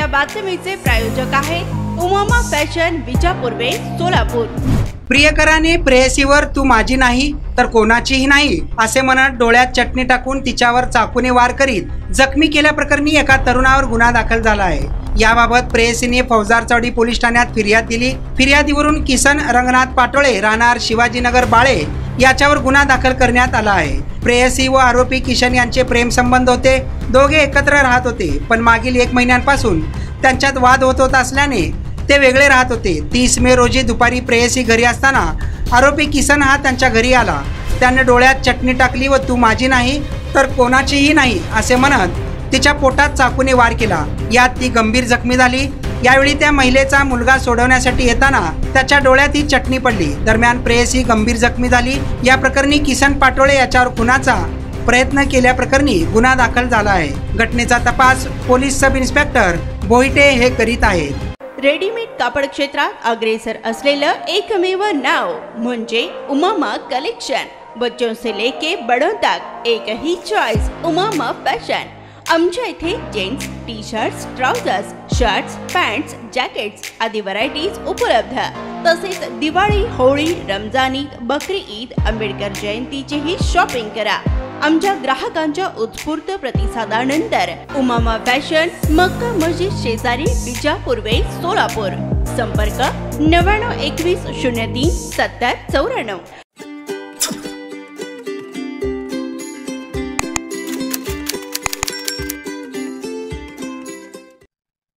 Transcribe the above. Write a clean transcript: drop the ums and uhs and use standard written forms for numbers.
बातमीचे प्रायोजक आहेत Umama fashion Vijapur west Solapur. प्रियकराने प्रेयसीवर तू माझी नाही तर कोणाचीही नाही असे म्हणत डोळ्यात चटणी टाकून तिच्यावर चाकूने वार करीत जखमी केल्याप्रकरणी एका तरुणावर गुन्हा दाखल झाला आहे। याबाबत प्रेयसीने फौजदारचौडी पोलीस ठाण्यात फिर्याद दिली। फिर्यादीवरून किसन रंगनाथ पाटोळे राहणार शिवाजीनगर बाळे याच्यावर गुन्हा दाखल करण्यात आला आहे। प्रेयसी व आरोपी किशन यांचे प्रेम संबंध होते। दोघे एकत्र राहत होते, पण मागील 1 महिन्यांपासून त्यांच्यात वाद होत असल्याने ते वेगळे राहत होते। 30 मे रोजी दुपारी प्रेयसी घरी असताना आरोपी किसन हा त्यांच्या घरी आला। त्याने डोळ्यात चटणी टाकली व तू माझी नाही तर कोणाचीही नाही असे म्हणत तिच्या पोटात चाकूने वार केला। यात ती गंभीर जखमी झाली। यावेळी त्या महिलेचा मुलगा सोडवण्यासाठी येताना त्याच्या डोळ्यात ही चटणी पडली। दरम्यान प्रेयसी गंभीर जखमी झाली। या प्रकरणी किसन पाटोळे याच्यावर खुनाचा प्रयत्न केल्याप्रकरणी गुन्हा दाखल झाला आहे। घटनेचा तपास पोलीस सब इन्स्पेक्टर बोईटे हे करीत आहेत। रेडीमेड कापड क्षेत्रात अग्रेसर असलेलं एकमेव नाव म्हणजे उमामा कलेक्शन। बच्चों से लेके बड़ों तक एक ही चॉइस उमामा फैशन। आमच्या इथे gents T shirts, trousers, shirts, pants, jackets आदी व्हरायटीज उपलब्ध। तसेच दिवाळी, होळी, रमजान ईद, बकरी ईद, आंबेडकर जयंतीचीही शॉपिंग करा। आमच्या ग्राहकांच्या उत्स्फूर्त प्रतिसादानंतर उमामा फॅशन मक्का मस्जिद शेजारी विजापूर वेस्ट सोलापूर। संपर्क 9921 03 70 94।